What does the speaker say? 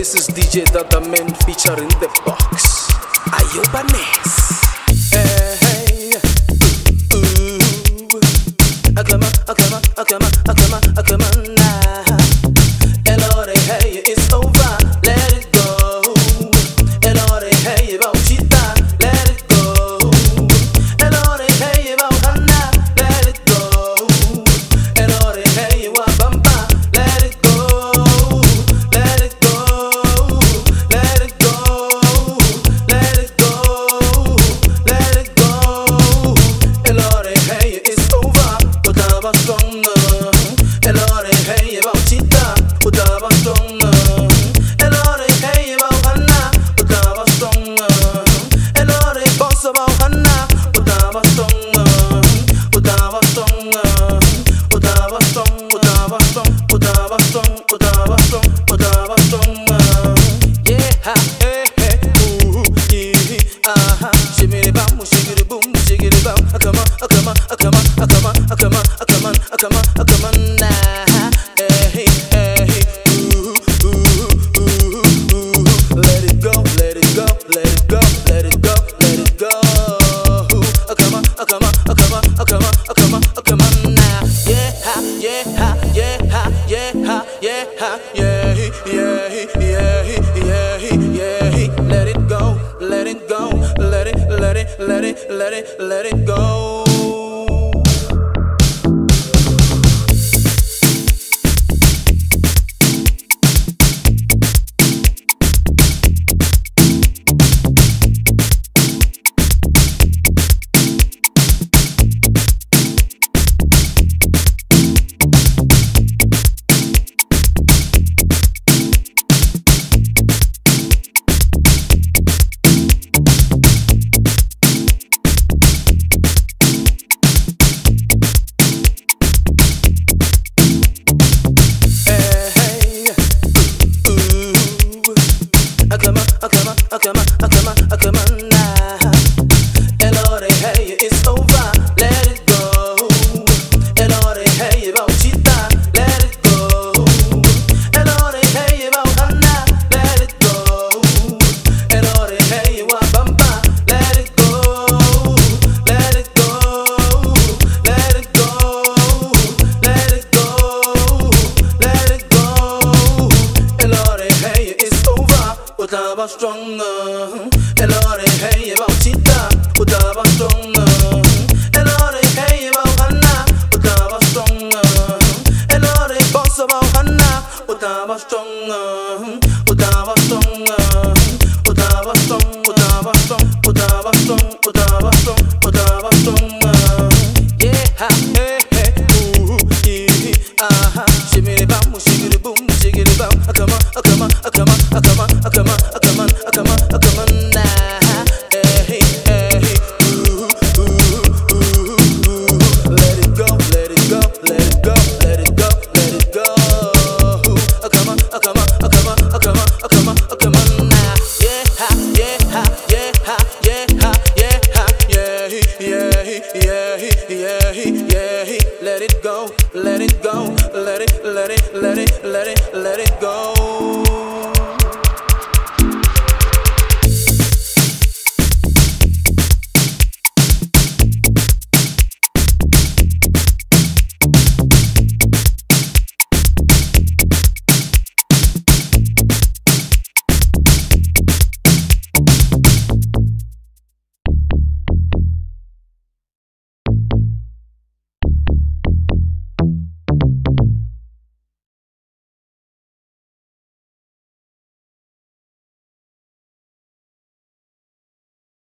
This is DJ Dadaman featuring The Box. Ayobanes. Hey, ooh, come on now. Elore, hey, it's over, let it go. Elore, hey, about Chita, let it go. Elore, hey, about Hannah, let it go. Elore, hey, Wabamba, let it go. Let it go, let it go, let it go, let it go. Elore, hey, it's over, but I was stronger. Elore, hey, about Chita, but I was stronger. Elore, hey, about Hannah, but I was stronger. Elore, boss about Hannah, but I was stronger. But I was stronger. But I was strong. But I was strong. But I was strong. But I was strong. But I was stronger. Yeah, ha, hey, hey, ooh, yeah, ah, shimmity bam, shiggity boom, shiggity bam. Come on, come on, come on, come on, come on, come on, come on, come on now. Hey, hey, ooh, ooh, ooh, ooh. Let it go, let it go, let it go, let it go, let it go. Come on, come on, come on, come on, come on, come on now. Yeah, ha, yeah, ha, yeah, ha, yeah, ha, yeah, ha, yeah, yeah, yeah, yeah, yeah. Let it go, let it go, let it, let it, let it, let it, let it go. Come on now. Elore, hey, it's over, let it go. Elore, hey, about Chita, let it go. Elore, hey, about Hannah, let it go. Elore, hey, Wabamba, let it go. Let it go, let it go, let it go, let it go. Elore, hey, it's over, but I was stronger. Elore, hey, about Chita, but I was stronger. Elore, hey, about Hannah, but I was stronger. Elore, boss about Hannah, but I was stronger. But I was stronger. But I was strong. But I was strong. But I was strong. But I was